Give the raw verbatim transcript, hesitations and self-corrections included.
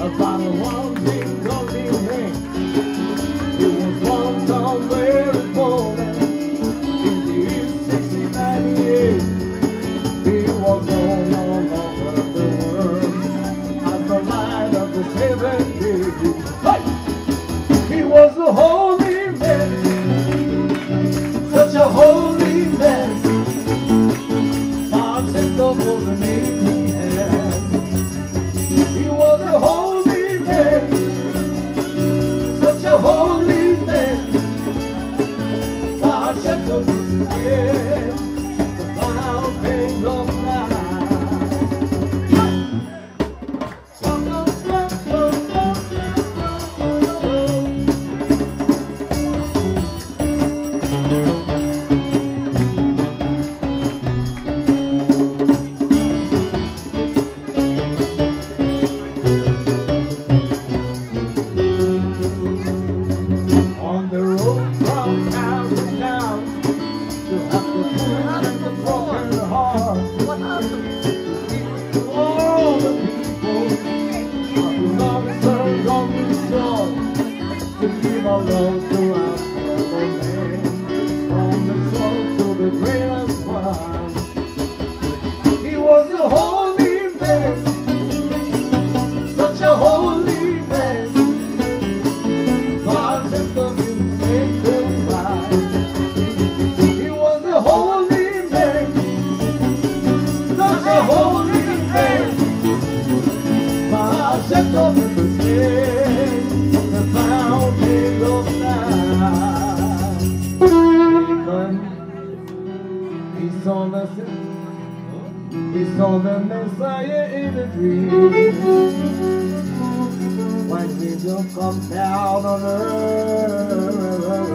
about one thing don't be hang. It was one time very born in the year sixteen ninety-eight. He was all over the world as the light of the seventh day. Hey! He was a holy man, such a holy man. God sent the golden name he had. He was a holy man, such a holy man. God sent the golden name, the fountain of life. He saw the Messiah in a dream. When Jesus comes down on earth,